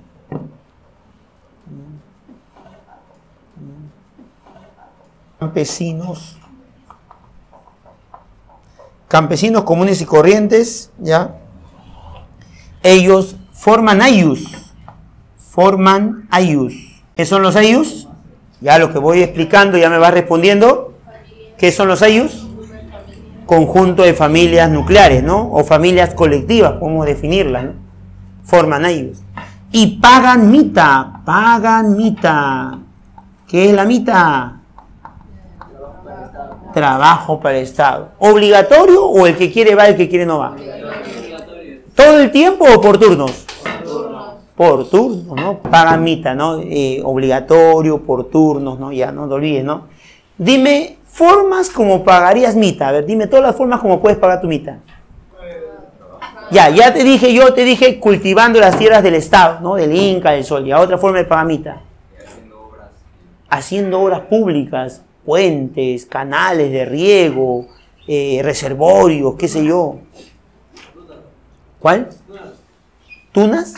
Campesinos. Campesinos comunes y corrientes, ¿ya? Ellos forman ayus. Forman ayus. ¿Qué son los ayus? Ya lo que voy explicando ya me va respondiendo. ¿Qué son los ayus? Conjunto de familias nucleares, ¿no? O familias colectivas, podemos definirlas, ¿no? Forman ayus. Y pagan mita. Pagan mita. ¿Qué es la mita? Trabajo para el Estado. ¿Obligatorio o el que quiere va, el que quiere no va? ¿Todo el tiempo o por turnos? Por turnos, ¿no? Pagan mita, ¿no? Eh, obligatorio, por turnos, ¿no? Ya, no te olvides, ¿no? Dime formas como pagarías mita. A ver, dime todas las formas como puedes pagar tu mita. Ya, ya te dije, yo te dije cultivando las tierras del Estado, ¿no? Del Inca, del Sol. Ya, otra forma de pagar mita. Haciendo obras públicas. Puentes, canales de riego, eh, reservorios, qué sé yo. ¿Cuál? ¿Tunas?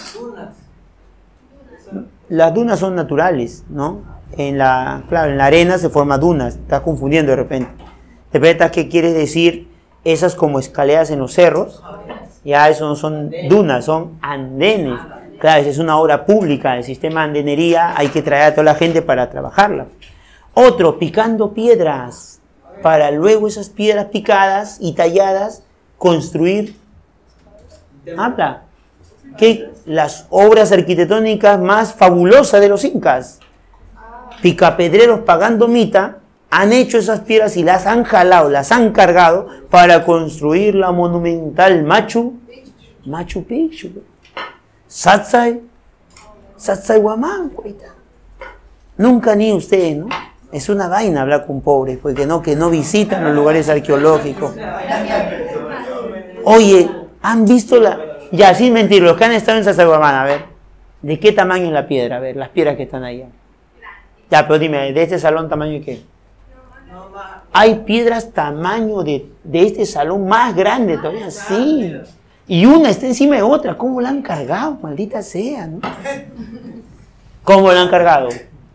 Las dunas son naturales, ¿no? En la, claro, en la arena se forman dunas. Estás confundiendo de repente. ¿De repente qué quiere decir esas como escaleras en los cerros? Ya eso no son dunas, son andenes. Claro, es una obra pública. El sistema de andenería hay que traer a toda la gente para trabajarla. Otro, picando piedras, para luego esas piedras picadas y talladas, construir, habla, que las obras arquitectónicas más fabulosas de los incas. Picapedreros pagando mita, han hecho esas piedras y las han jalado, las han cargado para construir la monumental Machu, Machu Picchu. Satsai, Satsai Guamán, nunca ni ustedes, ¿no? Es una vaina hablar con pobres, porque no, que no visitan los lugares arqueológicos. Oye, ¿han visto la...? Ya, sin mentir, los que han estado en Sacsayhuamán, a ver, ¿de qué tamaño es la piedra? A ver, las piedras que están allá. Ya, pero dime, ¿de este salón tamaño de qué? Hay piedras tamaño de, de este salón más grande todavía, sí. Y una está encima de otra. ¿Cómo la han cargado? Maldita sea, ¿no? ¿Cómo la han cargado?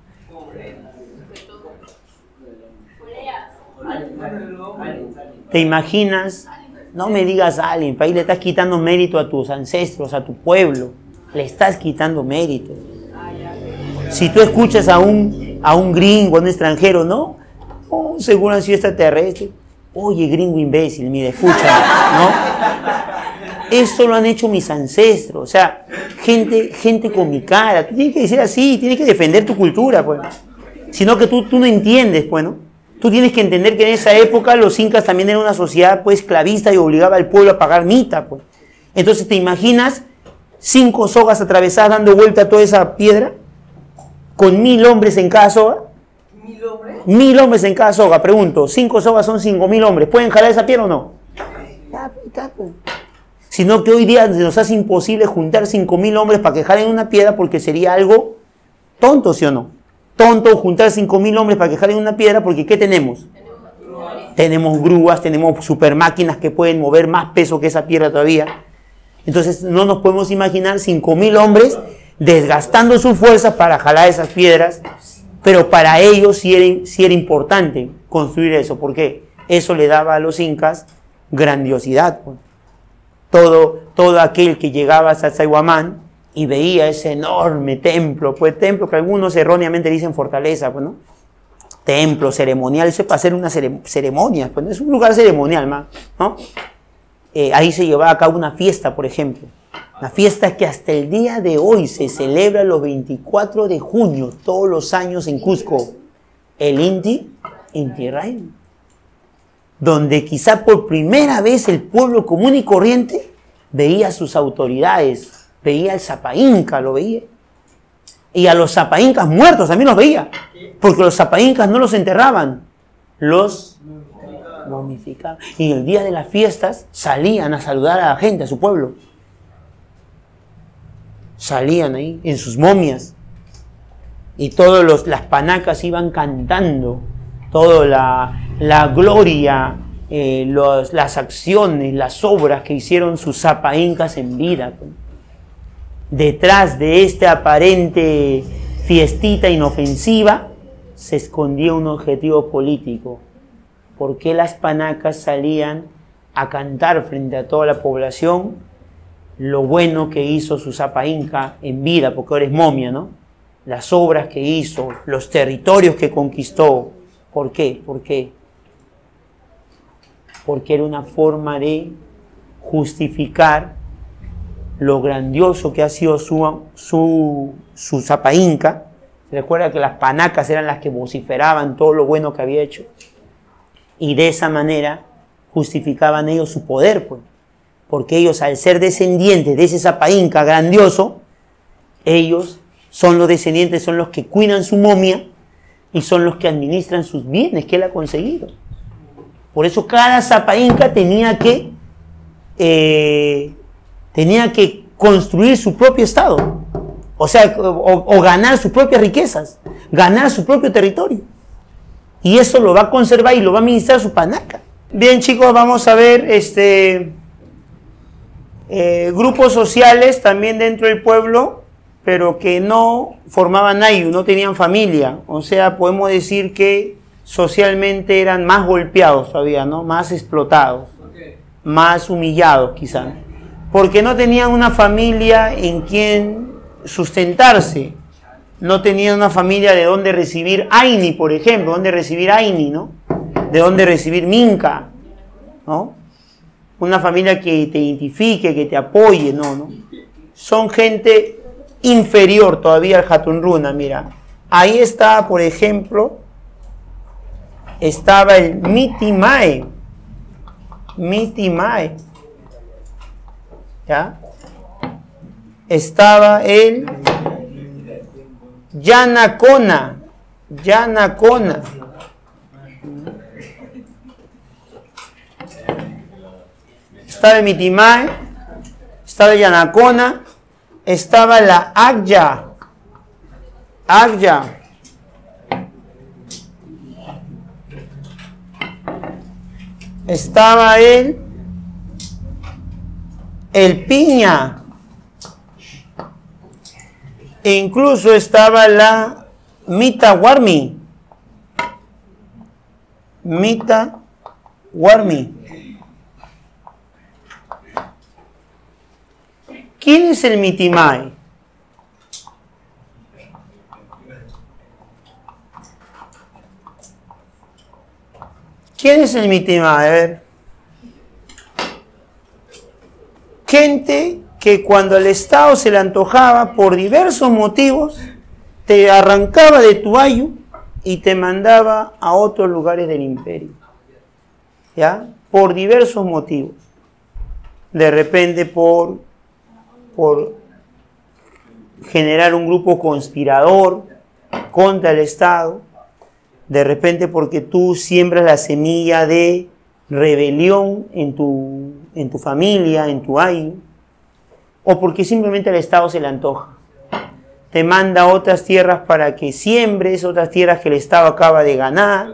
¿Te imaginas? No me digas a alguien, para ahí le estás quitando mérito a tus ancestros, a tu pueblo. Le estás quitando mérito. Si tú escuchas a un, a un gringo, a un extranjero, ¿no? Oh, seguro han sido extraterrestres. Oye, gringo imbécil, mira, escucha, ¿no? Eso lo han hecho mis ancestros. O sea, gente, gente con mi cara. Tú tienes que decir así, tienes que defender tu cultura, pues. Sino que tú, tú no entiendes, pues, ¿no? Tú tienes que entender que en esa época los incas también eran una sociedad pues esclavista y obligaba al pueblo a pagar mita, pues. Entonces, ¿te imaginas cinco sogas atravesadas dando vuelta a toda esa piedra? Con mil hombres en cada soga. ¿Mil hombres? Mil hombres en cada soga, pregunto. Cinco sogas son cinco mil hombres. ¿Pueden jalar esa piedra o no? Ya, ya, pues. Sino que hoy día se nos hace imposible juntar cinco mil hombres para que jalen una piedra porque sería algo tonto, ¿sí o no? Tonto juntar cinco mil hombres para que jalen una piedra porque ¿qué tenemos? Tenemos, tenemos grúas, tenemos super máquinas que pueden mover más peso que esa piedra todavía. Entonces no nos podemos imaginar cinco mil hombres desgastando sus fuerzas para jalar esas piedras, pero para ellos sí era, sí era importante construir eso, porque eso le daba a los incas grandiosidad. Pues. Todo, todo aquel que llegaba a Sacsayhuamán y veía ese enorme templo, pues templo que algunos erróneamente dicen fortaleza, pues, ¿no? Templo ceremonial, eso es para hacer una cere ceremonia, pues, ¿no? Es un lugar ceremonial, ¿no? Eh, ahí se llevaba a cabo una fiesta, por ejemplo. Una fiesta que hasta el día de hoy se celebra los veinticuatro de junio, todos los años en Cusco. El Inti, Inti Raymi. Donde quizá por primera vez el pueblo común y corriente veía a sus autoridades. Veía el Zapa Inca, lo veía. Y a los zapaincas muertos también los veía. Porque los zapaincas no los enterraban, los momificaban. Y el día de las fiestas salían a saludar a la gente, a su pueblo. Salían ahí en sus momias. Y todas las panacas iban cantando. Toda la, la gloria, eh, los, las acciones, las obras que hicieron sus zapaincas en vida. Detrás de esta aparente fiestita inofensiva se escondía un objetivo político. ¿Por qué las panacas salían a cantar frente a toda la población lo bueno que hizo su zapainca en vida? Porque ahora es momia, ¿no? Las obras que hizo, los territorios que conquistó. ¿Por qué? ¿Por qué? Porque era una forma de justificar lo grandioso que ha sido su, su, su zapainca. Recuerda que las panacas eran las que vociferaban todo lo bueno que había hecho. Y de esa manera justificaban ellos su poder, pues. Porque ellos, al ser descendientes de ese zapainca grandioso, ellos son los descendientes, son los que cuidan su momia y son los que administran sus bienes que él ha conseguido. Por eso cada zapainca tenía que eh, tenía que construir su propio estado, o sea, o, o ganar sus propias riquezas, ganar su propio territorio. Y eso lo va a conservar y lo va a administrar su panaca. Bien, chicos, vamos a ver este eh, grupos sociales también dentro del pueblo, pero que no formaban ayu, no tenían familia. O sea, podemos decir que socialmente eran más golpeados todavía, ¿no? Más explotados, más humillados quizás, porque no tenían una familia en quien sustentarse. No tenían una familia de donde recibir aini, por ejemplo, donde recibir aini, ¿no? De donde recibir minca, ¿no? Una familia que te identifique, que te apoye, no, ¿no? Son gente inferior todavía al Hatun Runa, mira. Ahí está, por ejemplo, estaba el Mitimae. Mitimae. ¿Ya? Estaba el Yanacona. Yanacona. Estaba el Mitimae. Estaba el Yanacona. Estaba la Agya. Agya. Estaba el el Piña. E incluso estaba la Mitawarmi. Mitawarmi. ¿Quién es el Mitimae? ¿Quién es el Mitimae? A ver. Gente que cuando al Estado se le antojaba, por diversos motivos, te arrancaba de tu ayu y te mandaba a otros lugares del imperio. ¿Ya? Por diversos motivos. De repente por, por generar un grupo conspirador contra el Estado. De repente porque tú siembras la semilla de rebelión en tu, en tu familia, en tu ayu. O porque simplemente al Estado se le antoja. Te manda a otras tierras para que siembres, otras tierras que el Estado acaba de ganar.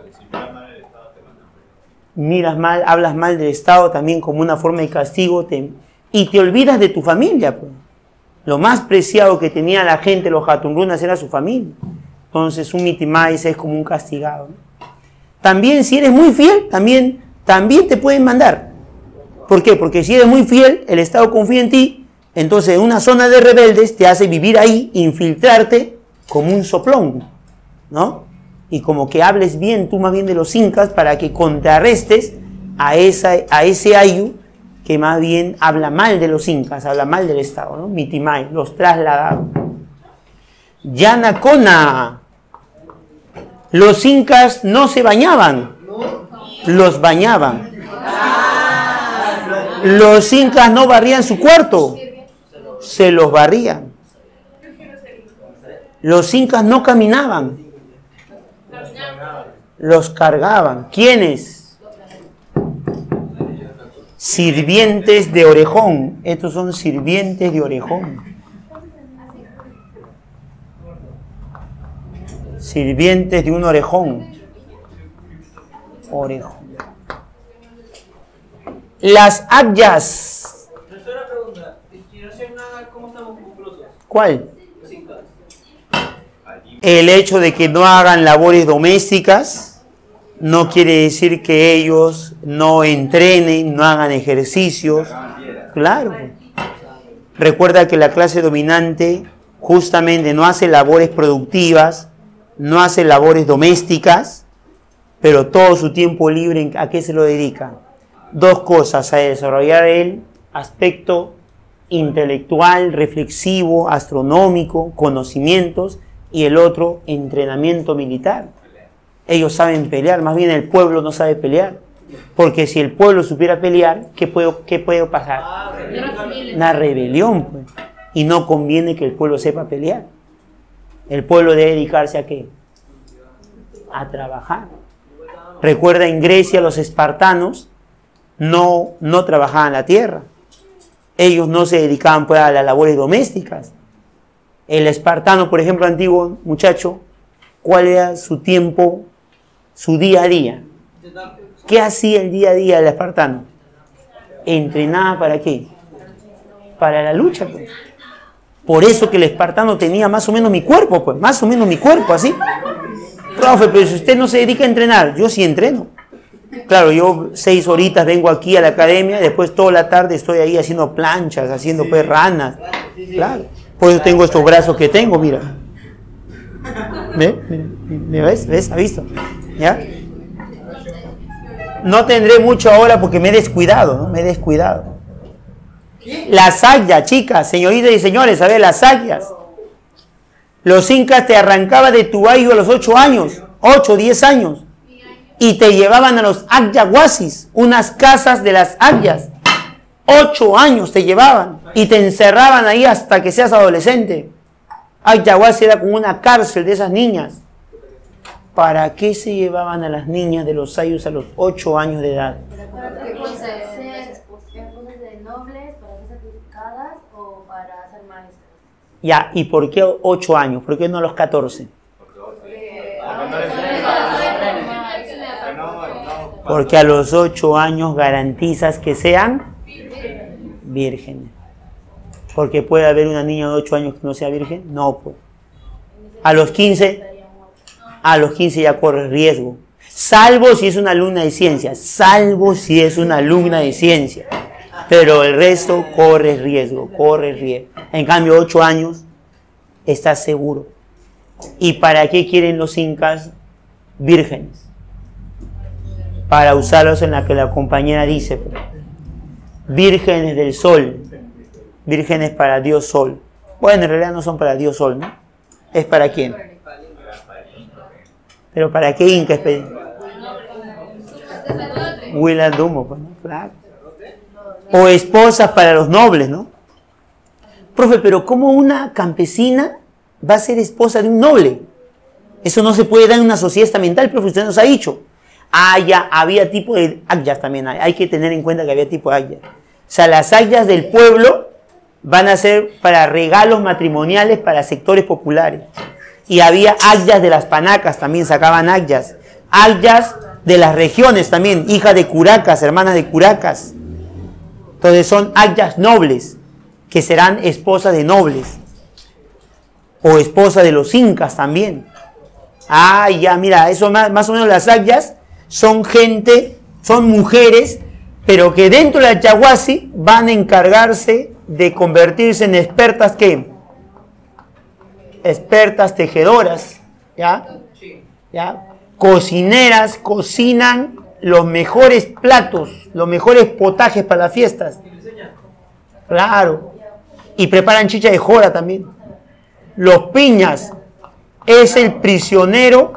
Miras mal, hablas mal del Estado también como una forma de castigo. Te, y te olvidas de tu familia. Pues. Lo más preciado que tenía la gente, los Hatun Runas, era su familia. Entonces un Mitimae es como un castigado. También si eres muy fiel, también, también te pueden mandar. ¿Por qué? Porque si eres muy fiel, el Estado confía en ti. Entonces, en una zona de rebeldes te hace vivir ahí, infiltrarte como un soplón, ¿no? Y como que hables bien, tú más bien de los incas, para que contrarrestes a, esa, a ese ayu que más bien habla mal de los incas, habla mal del Estado, ¿no? Mitimae, los trasladados. Yanacona. Los incas no se bañaban, los bañaban. Los incas no barrían su cuarto, se los barrían. Los incas no caminaban, los cargaban. ¿Quiénes? Sirvientes de orejón. Estos son sirvientes de orejón. Sirvientes de un orejón. Orejón. Las ayas. ¿Cuál? El hecho de que no hagan labores domésticas no quiere decir que ellos no entrenen, no hagan ejercicios. Claro. Recuerda que la clase dominante justamente no hace labores productivas, no hace labores domésticas, pero todo su tiempo libre, ¿a qué se lo dedica? Dos cosas: a desarrollar el aspecto intelectual, reflexivo, astronómico, conocimientos, y el otro, entrenamiento militar. Ellos saben pelear, más bien el pueblo no sabe pelear. Porque si el pueblo supiera pelear, ¿qué puede, qué puede pasar? Una rebelión, pues. Y no conviene que el pueblo sepa pelear. El pueblo debe dedicarse a ¿qué? A trabajar. Recuerda, en Grecia los espartanos no, no trabajaban la tierra. Ellos no se dedicaban pues a las labores domésticas. El espartano, por ejemplo, antiguo muchacho, ¿cuál era su tiempo, su día a día? ¿Qué hacía el día a día del espartano? ¿Entrenaba para qué? Para la lucha, pues. Por eso que el espartano tenía más o menos mi cuerpo, pues, más o menos mi cuerpo, así. Profe, pero si usted no se dedica a entrenar, yo sí entreno. Claro, yo seis horitas vengo aquí a la academia, después toda la tarde estoy ahí haciendo planchas, haciendo pues ranas. Claro. Por eso tengo estos brazos que tengo, mira. ¿Ve? ¿Me ves? ¿Ves? ¿Ha visto? ¿Ya? No tendré mucho ahora porque me he descuidado, ¿no? Me he descuidado. Las sayas, chicas, señoritas y señores, a ver, las sayas. Los incas te arrancaban de tu bayo a los ocho años, ocho, diez años, y te llevaban a los ayahuasis, unas casas de las ayas. Ocho años te llevaban y te encerraban ahí hasta que seas adolescente. Ayahuasca era como una cárcel de esas niñas. ¿Para qué se llevaban a las niñas de los ayus a los ocho años de edad? ¿Para qué cosas? ¿Cosas de nobles, para ser sacrificadas o para ser maestras? Ya, ¿y por qué ocho años? ¿Por qué no a los catorce? Porque a los ocho años garantizas que sean vírgenes. Porque puede haber una niña de ocho años que no sea virgen. No, pues. A los quince, a los quince ya corre riesgo. Salvo si es una alumna de ciencia. Salvo si es una alumna de ciencia. Pero el resto corre riesgo, corre riesgo. En cambio, ocho años, estás seguro. ¿Y para qué quieren los incas vírgenes? Para usarlos en la que la compañera dice, pues, vírgenes del sol, vírgenes para Dios Sol. Bueno, en realidad no son para Dios Sol, ¿no? ¿Es para quién? ¿Pero para qué inca? Huila Dumo, pues, ¿no? Claro. O esposas para los nobles, ¿no? Profe, pero ¿cómo una campesina va a ser esposa de un noble? Eso no se puede dar en una sociedad estamental, profe, usted nos ha dicho. Ah, ya, había tipo de ayas también. Hay, hay que tener en cuenta que había tipo de ayas. O sea, las ayas del pueblo van a ser para regalos matrimoniales para sectores populares. Y había ayas de las panacas, también sacaban ayas. Ayas de las regiones también, hijas de curacas, hermanas de curacas. Entonces son ayas nobles, que serán esposas de nobles. O esposas de los incas también. Ah, ya, mira, eso más, más o menos las ayas son gente, son mujeres, pero que dentro de la ayahuasca van a encargarse de convertirse en expertas, ¿qué? Expertas tejedoras, ¿ya? ¿Ya? Cocineras, cocinan los mejores platos, los mejores potajes para las fiestas. Claro. Y preparan chicha de jora también. Los piñas es el prisionero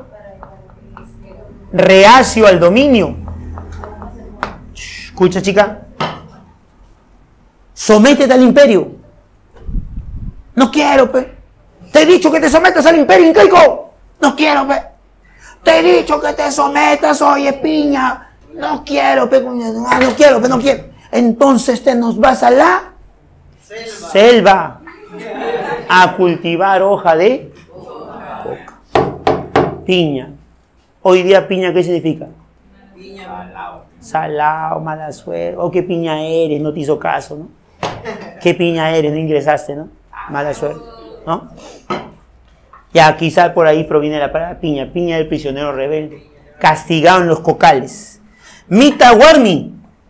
reacio al dominio. Escucha, chica. Sométete al imperio. No quiero, pues. Te he dicho que te sometas al imperio incaico. No quiero, pe. Te he dicho que te sometas, oye, piña. No quiero, pe. No, no quiero, pe, no quiero. Entonces te nos vas a la selva, selva a cultivar hoja de coca. Piña. Hoy día piña, ¿qué significa? Piña. Salao. Salao, mala suerte. O qué piña eres, no te hizo caso, ¿no? ¿Qué piña eres? No ingresaste, ¿no? Mala suerte, ¿no? Ya quizá por ahí proviene la palabra piña. Piña del prisionero rebelde. Castigado en los cocales. Mita Warmi.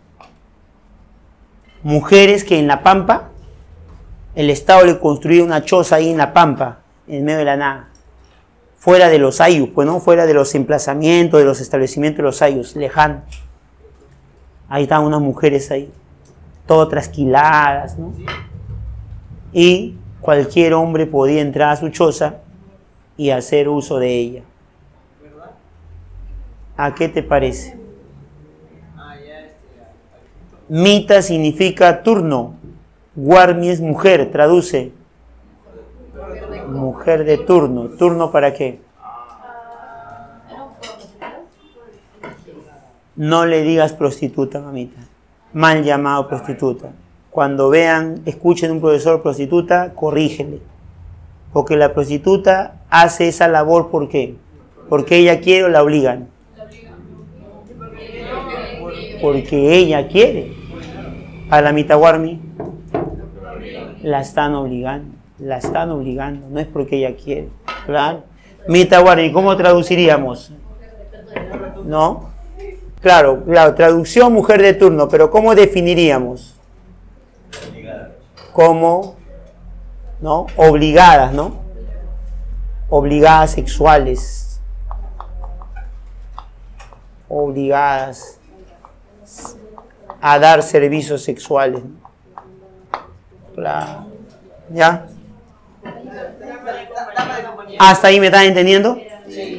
Mujeres que en la pampa, el Estado le construyó una choza ahí en la pampa, en medio de la nada. Fuera de los ayus, pues no, fuera de los emplazamientos, de los establecimientos de los ayus, lejano. Ahí estaban unas mujeres ahí, todas trasquiladas, ¿no? Y cualquier hombre podía entrar a su choza y hacer uso de ella. ¿A qué te parece? Mita significa turno. Warmi es mujer, traduce. Mujer de turno. ¿Turno para qué? No le digas prostituta, mamita. Mal llamado prostituta. Cuando vean, escuchen un profesor prostituta, corrígele. Porque la prostituta hace esa labor, ¿por qué? Porque ella quiere o la obligan. Porque ella quiere. A la Mita Warmi la están obligando. La están obligando. No es porque ella quiere. Claro. Mita Warmi, ¿cómo traduciríamos? ¿No? Claro, la traducción mujer de turno, pero ¿cómo definiríamos? Como, ¿no? Obligadas, ¿no? Obligadas sexuales. Obligadas a dar servicios sexuales. Claro. ¿Ya? ¿Hasta ahí me están entendiendo?